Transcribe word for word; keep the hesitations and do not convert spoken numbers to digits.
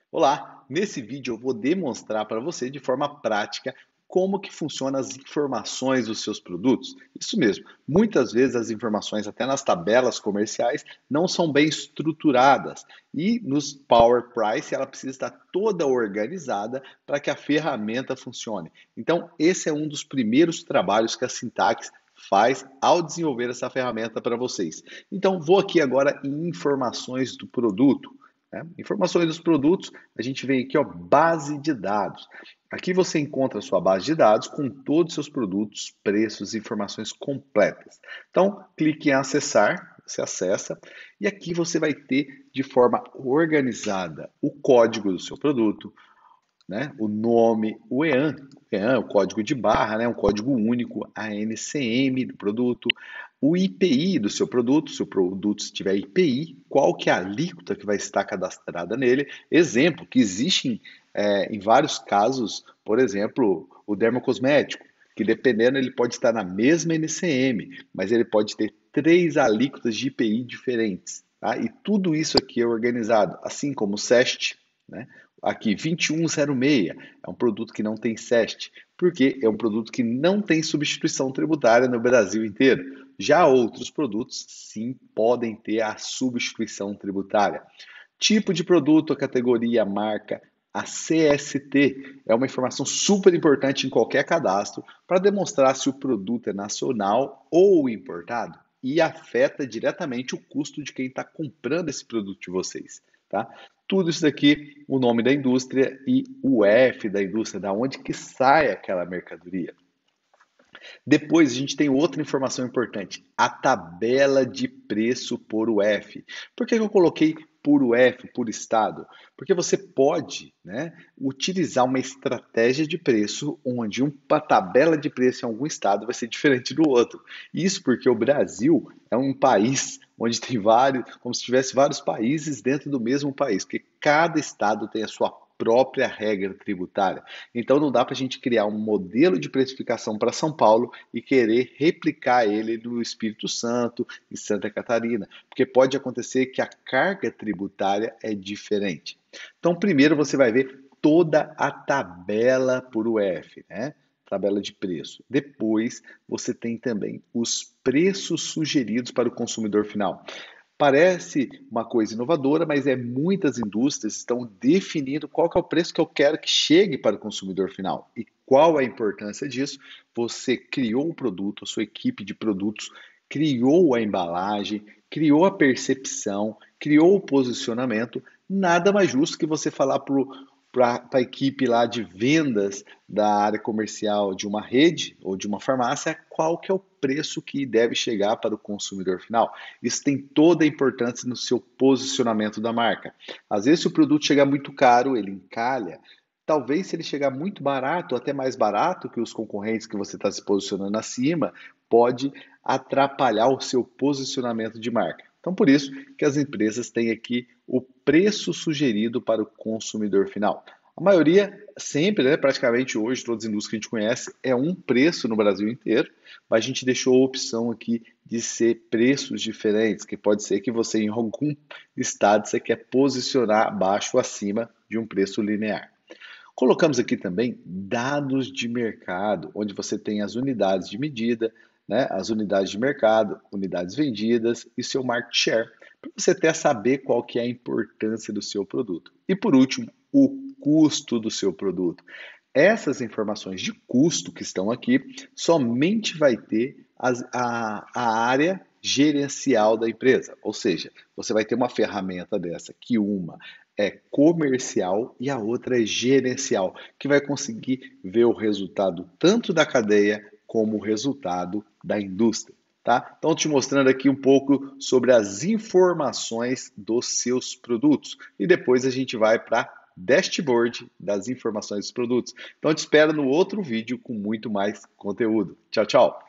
Olá, nesse vídeo eu vou demonstrar para você de forma prática como que funcionam as informações dos seus produtos. Isso mesmo, muitas vezes as informações até nas tabelas comerciais não são bem estruturadas e nos Power Price ela precisa estar toda organizada para que a ferramenta funcione. Então, esse é um dos primeiros trabalhos que a Syntax faz ao desenvolver essa ferramenta para vocês. Então, vou aqui agora em informações do produto. Né? Informações dos produtos, a gente vem aqui, ó, base de dados. Aqui você encontra a sua base de dados com todos os seus produtos, preços e informações completas. Então, clique em acessar, você acessa, e aqui você vai ter de forma organizada o código do seu produto, né? O nome, o E A N, E A N, o código de barra, né? Um código único, a N C M do produto, o I P I do seu produto, se o produto tiver I P I, qual que é a alíquota que vai estar cadastrada nele. Exemplo, que existem é, em vários casos, por exemplo, o dermocosmético, que dependendo ele pode estar na mesma N C M, mas ele pode ter três alíquotas de I P I diferentes. Tá? E tudo isso aqui é organizado, assim como o SEST, né? Aqui, vinte e um zero seis é um produto que não tem SEST, porque é um produto que não tem substituição tributária no Brasil inteiro. Já outros produtos, sim, podem ter a substituição tributária. Tipo de produto, a categoria, a marca, a C S T é uma informação super importante em qualquer cadastro para demonstrar se o produto é nacional ou importado e afeta diretamente o custo de quem está comprando esse produto de vocês. Tá? Tudo isso daqui, o nome da indústria e o F da indústria, da onde que sai aquela mercadoria. Depois a gente tem outra informação importante, a tabela de preço por U F. Por que eu coloquei por U F, por estado? Porque você pode, né, utilizar uma estratégia de preço onde uma tabela de preço em algum estado vai ser diferente do outro. Isso porque o Brasil é um país onde tem vários, como se tivesse vários países dentro do mesmo país, porque cada estado tem a sua própria regra tributária. Então não dá para a gente criar um modelo de precificação para São Paulo e querer replicar ele no Espírito Santo, em Santa Catarina, porque pode acontecer que a carga tributária é diferente. Então primeiro você vai ver toda a tabela por U F, né? Tabela de preço. Depois você tem também os preços sugeridos para o consumidor final. Parece uma coisa inovadora, mas é muitas indústrias estão definindo qual que é o preço que eu quero que chegue para o consumidor final. E qual é a importância disso? Você criou o produto, a sua equipe de produtos criou a embalagem, criou a percepção, criou o posicionamento. Nada mais justo que você falar para para a equipe lá de vendas da área comercial de uma rede ou de uma farmácia, qual que é o preço que deve chegar para o consumidor final. Isso tem toda a importância no seu posicionamento da marca. Às vezes, se o produto chegar muito caro, ele encalha. Talvez, se ele chegar muito barato, até mais barato que os concorrentes que você está se posicionando acima, pode atrapalhar o seu posicionamento de marca. Então, por isso que as empresas têm aqui o preço sugerido para o consumidor final. A maioria, sempre, né, praticamente hoje, todas as indústrias que a gente conhece, é um preço no Brasil inteiro, mas a gente deixou a opção aqui de ser preços diferentes, que pode ser que você, em algum estado, você quer posicionar abaixo ou acima de um preço linear. Colocamos aqui também dados de mercado, onde você tem as unidades de medida, né, as unidades de mercado, unidades vendidas e seu market share, para você até saber qual que é a importância do seu produto. E por último, o custo do seu produto. Essas informações de custo que estão aqui somente vai ter as, a, a área gerencial da empresa, ou seja, você vai ter uma ferramenta dessa que uma é comercial e a outra é gerencial, que vai conseguir ver o resultado tanto da cadeia como o resultado da indústria. Tá? Então, te mostrando aqui um pouco sobre as informações dos seus produtos. E depois a gente vai para dashboard das informações dos produtos. Então, te espero no outro vídeo com muito mais conteúdo. Tchau, tchau!